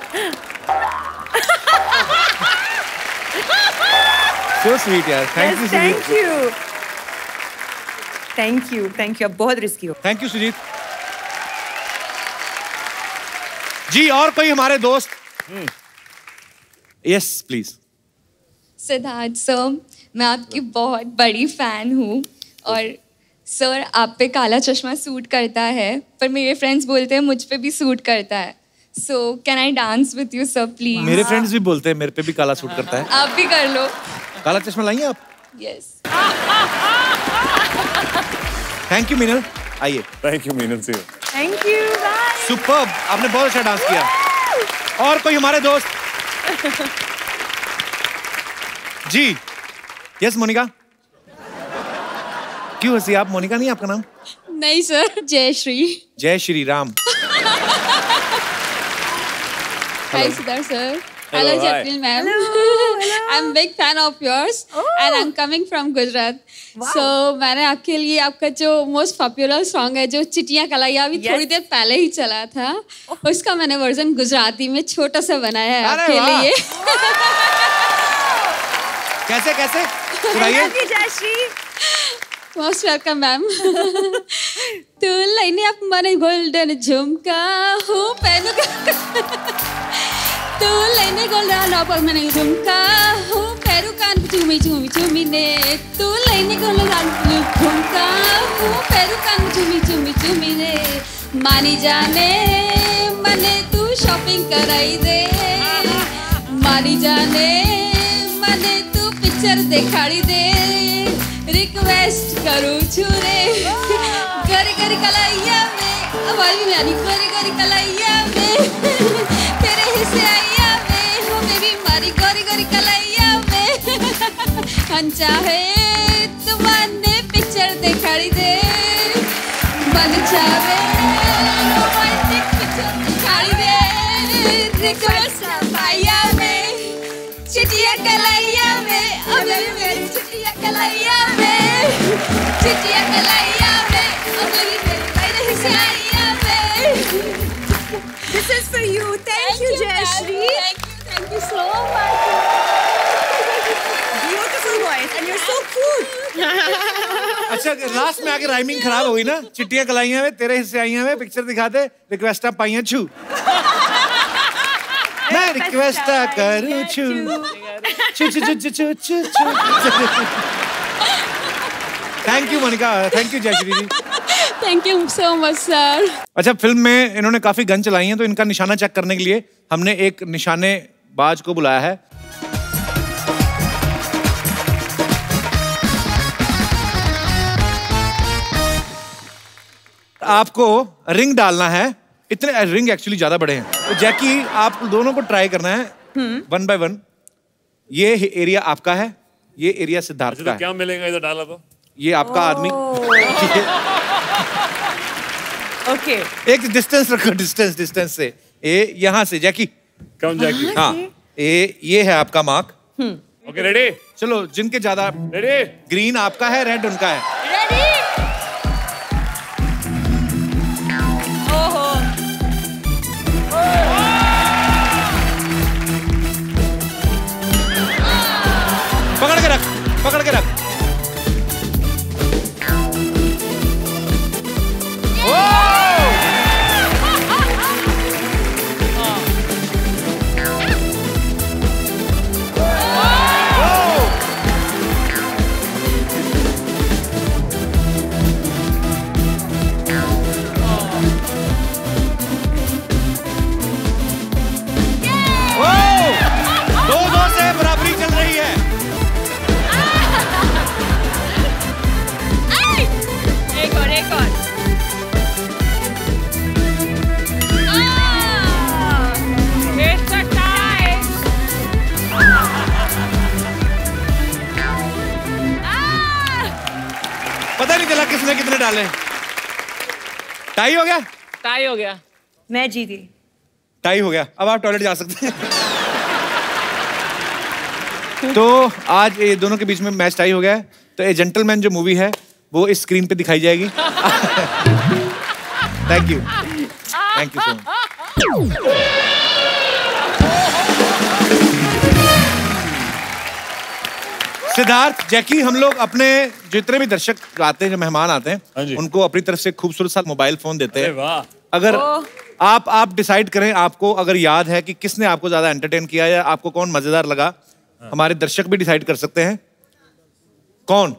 So sweet यार, thank you thank you thank you thank you. अब बहुत रिस्की हो। Thank you Sujeet ji. और कोई हमारे दोस्त? Yes please. सिद्धार्थ सर, मैं आपकी बहुत बड़ी फैन हूँ और सर आप पे काला चश्मा सूट करता है, पर मेरे फ्रेंड्स बोलते हैं मुझ पे भी सूट करता है। So can I dance with you sir please? मेरे फ्रेंड्स भी बोलते हैं मेरे पे भी काला सूट करता है। आप भी कर लो। काला चश्मा लाइए आप? यस। थैंक यू मीनल, आइए। थैंक यू मीनल से। थैंक यू सुपर्ब, आपने बहुत अच्छा डांस किया। और कोई हमारे दोस्त? जी यस मोनिका। क्यों हंसी आप? मोनिका नहीं आपका नाम? नहीं सर, जय श्री। जय Shri Ram. Hi Siddharth sir. Hello, Hello hi. Jacqueline ma'am. I'm big fan of yours and I'm coming from Gujarat. So मैंने आपके लिए आपका जो most popular song है जो चिटियां कलाइयां अभी Yes. थोड़ी देर पहले ही चला था, उसका मैंने वर्जन गुजराती में छोटा सा बनाया है अरे आपके वाह। लिए। कैसे कैसे सुनाइए। जयश्री। Most welcome ma'am. तू लाइने आप मने गोल्डन झुमका हूँ पहनू तू लाइने गोल्डन आप मने झुमका हूँ पैरू कान चूमी चूमी चूमी ने तू लाइने गोल्डन झुमका हूँ पैरू कान चूमी चूमी चूमी ने मानी जाने मने तू शॉपिंग कराई दे मानी जाने मने तू पिक्चर दिखाड़ी दे रिक्वेस्ट करूँ छुरे गरी गरी कलाइया में आवाज़ में आनी गरी गरी कलाइया में तेरे हिस्से आइया में हो मेरी मारी गरी गरी कलाइया में हम चाहे तुम्हारे पिक्चर दिखाड़ी दे मन चाहे रोमांटिक पिक्चर दिखाड़ी दे रिक्वेस्ट आइया में चिटिया कलाइया में अब मेरी चिटिया कलाइया में चिटिया कलाइया में अब मेरे हिस्से आइया में। This is for you. Thank you, Jayashri. Thank you, thank you so much. Beautiful voice, and you're so cute. अच्छा लास्ट में आके राइमिंग खराब हो गई ना। चिट्टियां कलाइयां में तेरे हिस्से आइयां में पिक्चर दिखाते रिक्वेस्ट पाइयां छू मैं रिक्वेस्ट करूं छू छू छू छू छू छू छू। Thank you Monica, thank you Jayshree ji. Thank you so much, sir. अच्छा फिल्म में इन्होंने काफी गन चलाई हैं तो इनका निशाना चेक करने के लिए हमने एक निशानेबाज को बुलाया है। आपको रिंग डालना है, इतने रिंग एक्चुअली ज्यादा बड़े हैं तो जैकी आप दोनों को ट्राई करना है वन बाय वन। ये एरिया आपका है, ये एरिया सिद्धार्थ का तो क्या मिलेगा इधर डाला तो? ये आपका आदमी। ओके एक डिस्टेंस रखो, डिस्टेंस डिस्टेंस से। ये यहाँ से जैकी कौन जैकी? हाँ ये ये है आपका मार्क। Okay ready? चलो जिनके ज्यादा रेडी? ग्रीन आपका है, रेड उनका है। रेडी? ओहो पकड़ के रख, पकड़ के रख। दो दो से बराबरी चल रही है। पता नहीं चला किसने कितने डाले। टाई हो गया? टाई हो गया। मैं जीती। टाई हो गया, अब आप टॉयलेट जा सकते हैं। तो आज ये दोनों के बीच में मैच टाई हो गया है। तो ए जेंटलमैन जो मूवी है वो इस स्क्रीन पे दिखाई जाएगी। Thank you, thank you so much. Siddharth, Jackie, हम लोग अपने जितने भी दर्शक आते हैं, जो मेहमान आते हैं, उनको अपनी तरफ से खूबसूरत सा मोबाइल फोन देते हैं। अगर आप आप डिसाइड करें, आपको अगर याद है कि किसने आपको ज्यादा एंटरटेन किया या आपको कौन मजेदार लगा, हमारे दर्शक भी डिसाइड कर सकते हैं। कौन?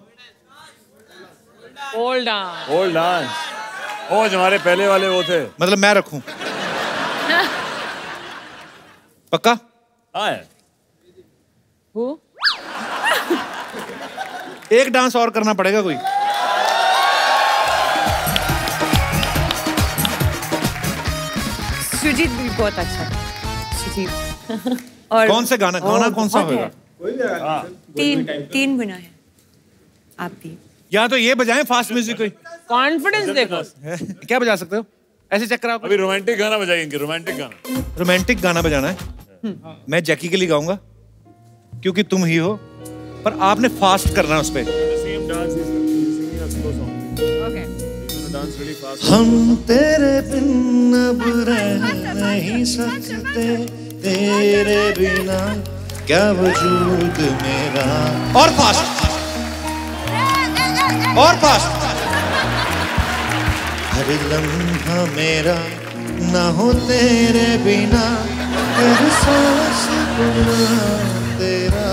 Old dance. Old dance. Oh, जो हमारे पहले वाले वो थे। मतलब मैं रखूं? पक्का? हाँ। एक डांस और करना पड़ेगा कोई। सुजीत भी बहुत अच्छा था। सुजीत। और कौन से गाना गाना कौन सा होगा? तीन तीन गुना है। आप भी या तो ये बजाएं फास्ट म्यूजिक कोई। कॉन्फिडेंस देखो। क्या बजा सकते हो? ऐसे चेक कराओ। अभी रोमांटिक गाना बजाएंगे। रोमांटिक गाना। रोमांटिक गाना बजाना है। मैं जैकी के लिए गाऊंगा क्योंकि तुम ही हो, पर आपने फास्ट करना है उस पे। हम तेरे बिन अब रह नहीं सकते, तेरे बिना क्या वजूद मेरा। और फास्ट, और फास्ट। हर लम्हा मेरा ना हो तेरे बिना, हर सांस गुना तेरा,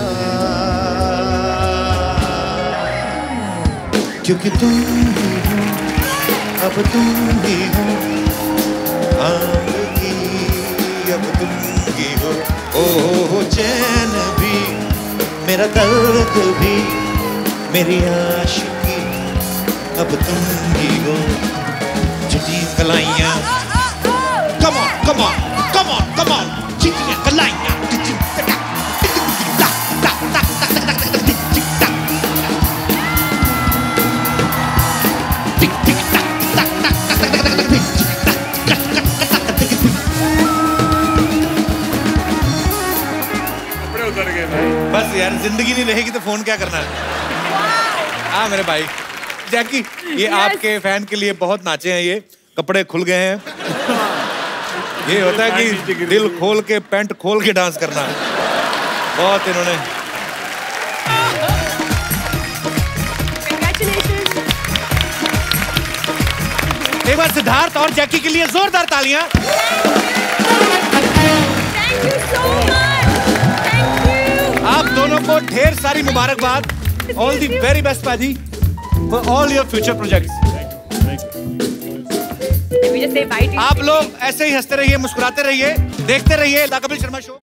क्योंकि तुम ही हो, अब तुम ही हो, आंधी अब तुम ही हो। ओ हो चैन भी, मेरा दर्द भी, मेरी आशिकी अब तुम ही हो। चिट्टी कलाइयाँ, come on, come on, come on, come on, चिट्टियाँ कलाइयाँ। बस यार, जिंदगी नहीं रहेगी तो फोन क्या करना है। हाँ मेरे भाई जैकी, ये yes. आपके फैन के लिए बहुत नाचे हैं, ये कपड़े खुल गए हैं। ये होता है कि दिल खोल के पैंट खोल के डांस करना, बहुत इन्होंने। एक बार सिद्धार्थ और जैकी के लिए जोरदार तालियां। आप दोनों को ढेर सारी मुबारकबाद। All the very best paaji for all your future projects. आप लोग ऐसे ही हंसते रहिए, मुस्कुराते रहिए, देखते रहिए द कपिल शर्मा शो।